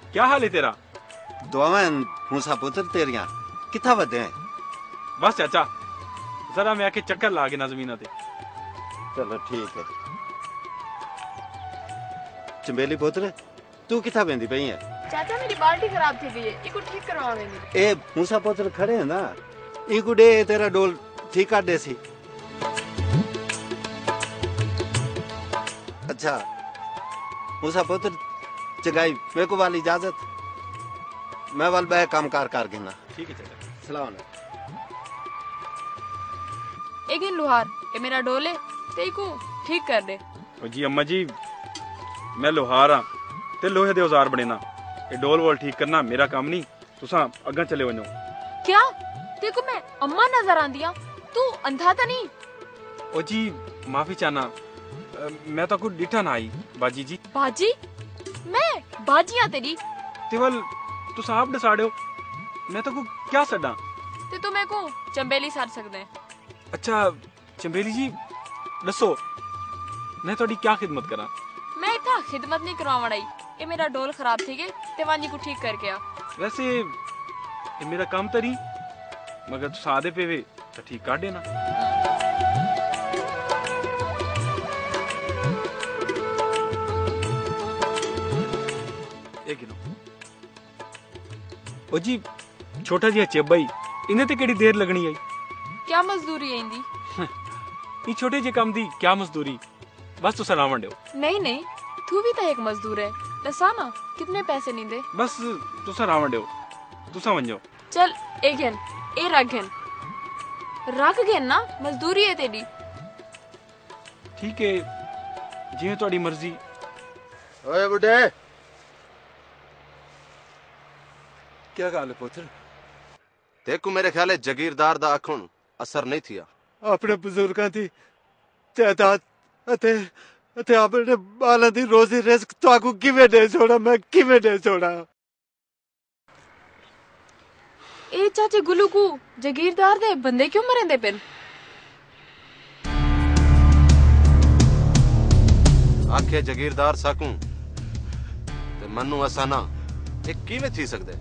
क्या हाल है तेरा? दोवें मूसा पुत्र तेरियां किथा वधे हैं? बस चाचा जरा मैं आके चक्कर ला के ना जमीना ते। चलो ठीक है। चंबेली पुत्र तू किथा वेंदी पई है? चाचा मेरी बाल्टी खराब थी गई है, इको ठीक करवा वेंदी। ए मूसा पुत्र खड़े हैं ना, इको दे तेरा डोल ठीक कर दे सी। अच्छा मूसा पुत्र चगाई मेरे को वाली इजाजत, मैं वाल बह काम कर गिना। ठीक है चाचा। सलाम अलैकुम। एक दिन लुहार ए मेरा डोले ते इको ठीक कर दे। ओ जी अम्मा जी मैं लोहार हां ते लोहे दे औजार बने ना, ये डोल वोल ठीक करना मेरा काम नहीं, तुसा अग्गा चले वनो। क्या देखो मैं अम्मा नजर आंदिया, तू अंधा तो नहीं? ओ जी माफी चाहना, मैं तो कुछ डिठा ना आई बाजी जी। बाजी? मैं बाजियां तेरी तेवल तुसा आप दसाड़े हो, मैं तो को क्या सड़ा। ते तू मेरे को चंबेली सार सकदे हैं। अच्छा चंबेली जी दसो मैं थोड़ी क्या खिदमत करा? मैं इतना खिदमत नहीं करवावण आई, ये मेरा डोल खराब थी गए ते वांजी को ठीक करके आ। वैसे ये मेरा काम तो नहीं, मगर तुसा आदे पे वे तो ठीक कर देना। एक गिनो। ओ जी छोटा जी चेबाई इन्हें ते केड़ी देर लगनी आई? क्या मजदूरी है इंदी? ये छोटे जे काम दी क्या मजदूरी, बस तुसा रावण दो। नहीं नहीं तू भी तो एक मजदूर है, दसा ना कितने पैसे नहीं दे? बस तुसा रावण दो, तुसा वन जाओ। चल ए घेन ए रख घेन ना, मजदूरी है तेरी। ठीक है जिवें तुहाडी मर्जी। ओए बुड्ढे क्या गल है पुत्र? देखो मेरे ख्याल है जगीरदार दा आखण असर नहीं थिया। अपने बुजुर्गों की जायदाद अते अते अपने बालों की रोजी रिस्क ताकू किवें दे छोड़ा, मैं किवें दे छोड़ा? ए चाचे गुलू को जगीरदार दे बंदे क्यों मरेंदे पिन? आखे जगीरदार साकू ते मनु असाना एक किवें थी सकदे?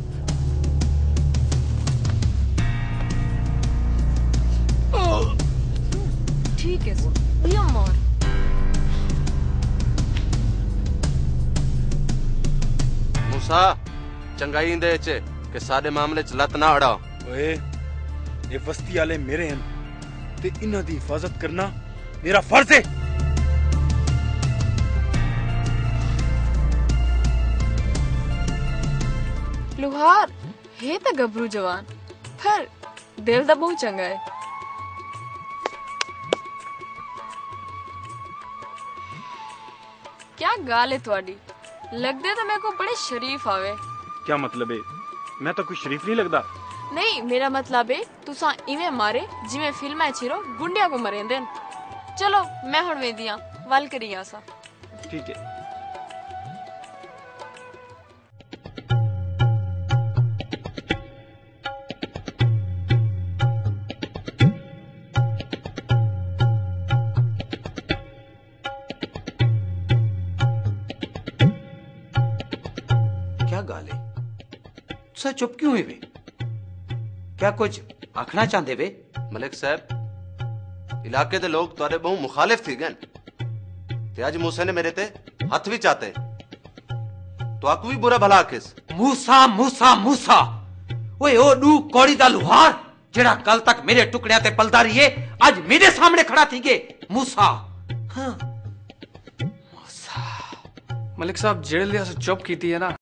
ठीक है दिया मार। मूसा चंगाई इंदे च के साडे मामले च लत ना अड़ा। ओए ये बस्ती वाले मेरे हैं ते इन्हां दी हिफाजत करना मेरा फर्ज है। लुहार है तो गबरू जवान, पर दिल दा बहुत चंगा है। क्या गाल है थोड़ी, लगदे तो मेरे को बड़े शरीफ आवे। क्या मतलब है? मैं तो कोई शरीफ नहीं लगदा। नहीं मेरा मतलब है तुसा इवें मारे जिवें फिल्म छिरो गुंडिया को मरेंदे। चलो मैं हुण वेंदियां वल करिया सा। ठीक है। क्या गाल है? तुसा चुप क्यों है वे? क्या कुछ आखना चाहते वे? मलिक साहब इलाके दे लोग तुहाडे बहु मुखालिफ थी गन ते अज मूसे ने मेरे ते हथ भी चाहते तो आकू भी बुरा भला आखिस। मूसा मूसा मूसा ओए ओ डू कौड़ी दा लुहार जेड़ा कल तक मेरे टुकड़ियां ते पलदा रही है, आज मेरे सामने खड़ा थी के मूसा। हाँ मलिक साहब जेड़े लिया चुप कीती है ना,